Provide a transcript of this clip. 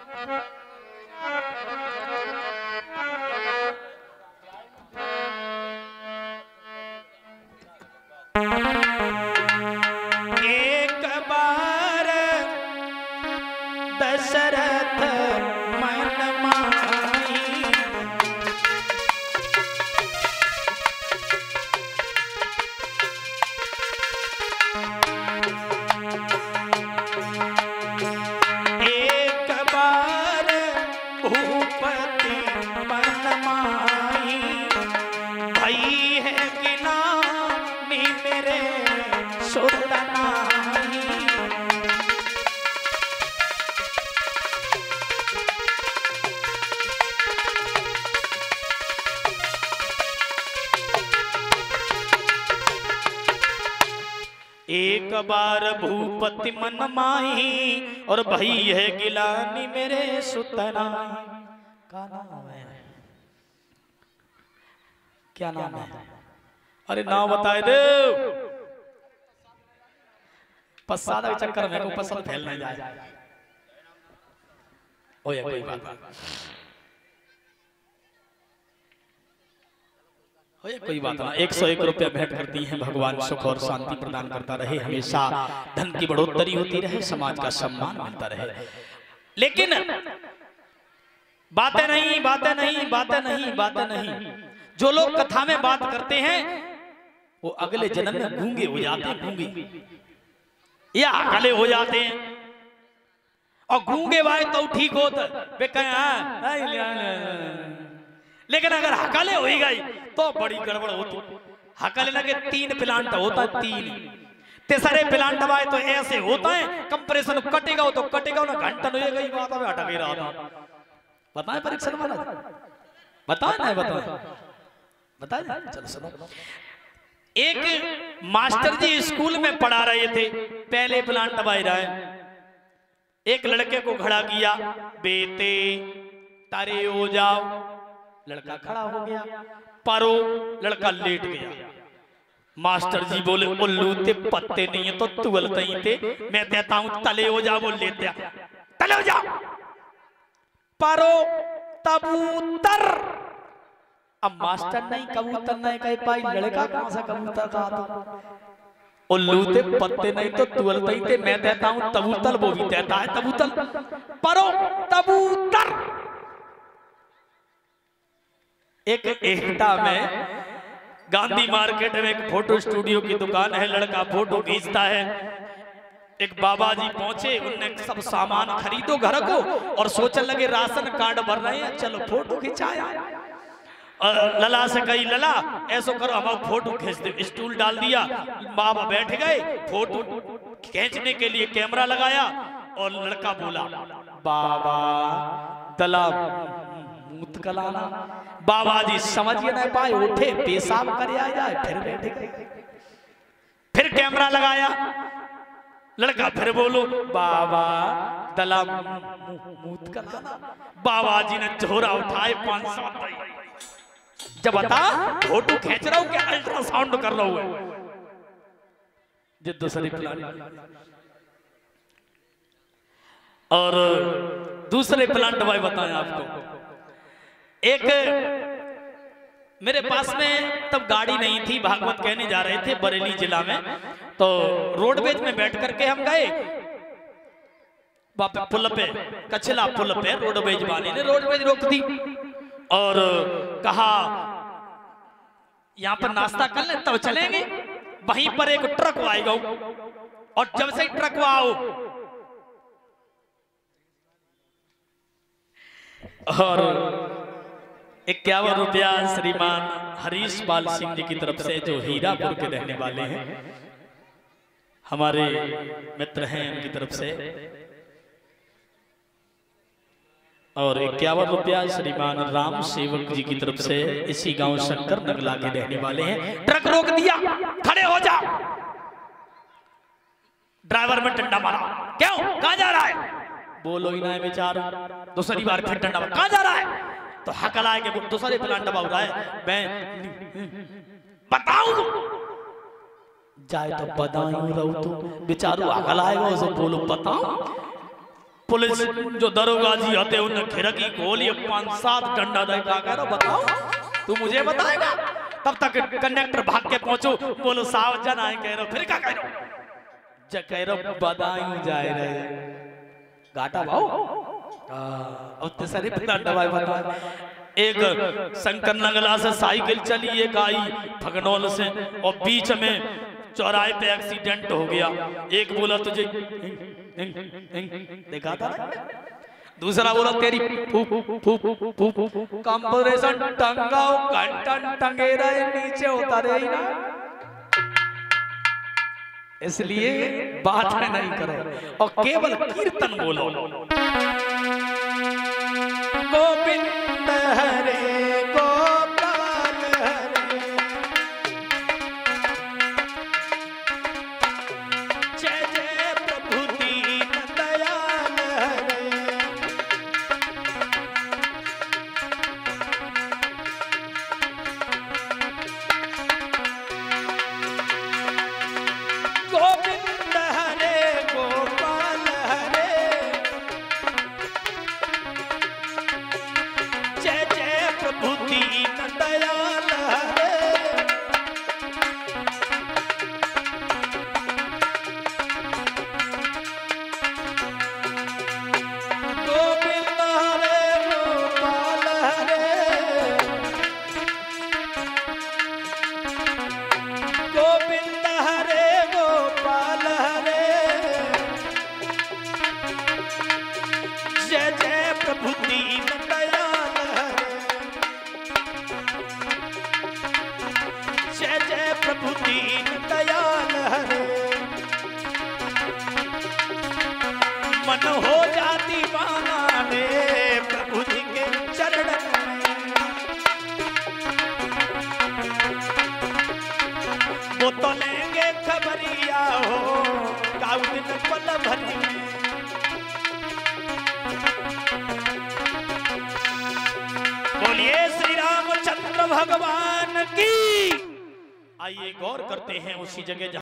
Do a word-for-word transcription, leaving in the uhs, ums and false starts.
एक बार दशरथ मन माही, एक बार भूपति मन माही, भई है गिलानी मेरे सुतनाही। एक बार भूपति मन माही और भई है गिलानी मेरे सुतनाही। क्या नाम है? क्या नाम है? अरे नाम बताए दे। पसादा के चक्कर में को पसंद फैल नहीं जाए। ओ ये कोई बात हो ये कोई बात ना। एक सौ एक रुपया भेंट करती हैं। भगवान सुख और शांति प्रदान करता रहे, हमेशा धन की बढ़ोतरी होती रहे, समाज का सम्मान मिलता रहे। लेकिन बातें नहीं, बातें नहीं, बातें नहीं, बातें नहीं। जो लोग कथा में बात करते हैं वो अगले जन्म में गूंगे हो जाते हैं, गूंगे या अगले हो जाते हैं। और गूंगे भाई तो ठीक होता वे कहें, लेकिन अगर हकाले हो ही गई तो बड़ी गड़बड़ होती। हकाले ना के तीन प्लांट होता है, तीन तेसरे प्लांट दबाए तो ऐसे होता है कंप्रेशन कटेगा हो तो कटेगा ना, घंटा नहीं गई बात में अटक ही रहा था। बताए परीक्षण वाला बताए ना, बताए बताए चलो सुनो। एक मास्टर जी स्कूल में पढ़ा रहे थे, पहले प्लांट दबाई रहे, एक लड़के को खड़ा किया, बेटे तारे हो जाओ। लड़का खड़ा हो गया, परो लड़का लेट गया। मास्टर जी बोले उल्लू ते पत्ते नहीं है तो तुवलते ही थे, मैं कहता हूं तले हो जा, बोल लेते तले हो जा। परो कबूतर, अब मास्टर नहीं कबूतर नहीं कह पाई, लड़का कहां से कबूतर कहा था। उल्लू ते पत्ते नहीं तो तुवलते ही थे, मैं कहता हूं तबूतर, वो भी कहता है तबूतर। परो कबूतर। एक एकता में गांधी मार्केट में एक फोटो स्टूडियो की दुकान है, लड़का फोटो खींचता है। एक बाबा जी पहुंचे, उनने सब सामान खरीदो घर को और सोचने लगे राशन कार्ड भर रहे हैं, चलो फोटो खिंचाया। और लला से कही लला ऐसा करो हम फोटो खींच दे, स्टूल डाल दिया, बाबा बैठ गए, फोटो खींचने के लिए कैमरा लगाया और लड़का बोला बाबा दला मूत कलाना। बाबा जी समझ नहीं पाए, उठे पेशाब करे आ जाए, फिर बैठे गए, फिर कैमरा लगाया, लड़का फिर बोलो बाबा दला मूत कलाना। बाबा जी ने झोरा उठाए, पांच सौ जब बता फोटो खींच रहा हूं क्या अल्ट्रासाउंड कर रहा हूं जिद्दो शरीफ। और दूसरे प्लांट भाई बताएं आपको, एक मेरे पास में तब गाड़ी नहीं थी, भागवत कहने जा रहे थे बरेली जिला में, तो रोडवेज में बैठ करके हम गए पुल पे, कचला पुल पे रोडवेज वाले ने रोडवेज रोक दी और कहा यहां पर नाश्ता कर ले तब चलेंगे। वहीं पर एक ट्रक आएगा और जब से ट्रक आओ और इक्यावन रुपया श्रीमान हरीश बाल सिंह जी की तरफ से, जो हीरापुर के रहने वाले हैं, हमारे मित्र हैं, उनकी तरफ से, और इक्यावन रुपया श्रीमान राम सेवक जी की तरफ से, इसी गांव शंकर नगला के रहने वाले हैं। ट्रक रोक दिया, खड़े हो जा। ड्राइवर में डंडा मारा, क्यों कहां जा रहा है? बोलो ही ना बेचारा, दूसरी बार फिर डंडा मारा, कहां जा रहा है? तो हकल आए कि दूसरे प्लांट दबा रहा है, मैं बताऊं जाए तो बताऊं रहो तो बेचारू हकल आएगा उसे बोलो बताऊं। पुलिस जो दरोगा जी आते उन्हें खिड़की खोली, पांच सात डंडा दे का कह रहा बताओ तू मुझे बताएगा। तब तक कंडक्टर भाग के पहुंचो, बोलो सावधान आए कह रहा फिर क्या कह रहा ज कह रहा बदायूं जाए रहे घाटा भाव अब सारे दवाई बता। एक शंकर नगला से साइकिल चली, एक आई भगनौल से, और बीच में चौराहे पे एक्सीडेंट हो गया। एक बोला तुझे देखा था, दूसरा बोला तेरी कंप्रेशन टंगाओ घंटन टंगे रहे नीचे उतारे ही ना, इसलिए बात नहीं करो और केवल कीर्तन बोलो। गोविंद हरे गोपाल हरे, जय जय प्रभु दीन दयाल हरे, गोविंद हरे गोपाल हरे, जय जय प्रभु दीन दयाल हरे, गोविंद हरे गोपाल हरे, गोविंद हरे गोपाल हरे, जय जय प्रभु दीन दयाल हरे, जय जय प्रभु दीन दयाल हरे। मन हो जाती दीवाना रे प्रभु जी के चरण में, वो तो लेंगे खबरिया हो काउ दिन पल भरी में। बोलिए श्री रामचंद्र भगवान की। आइए गौर करते हैं उसी जगह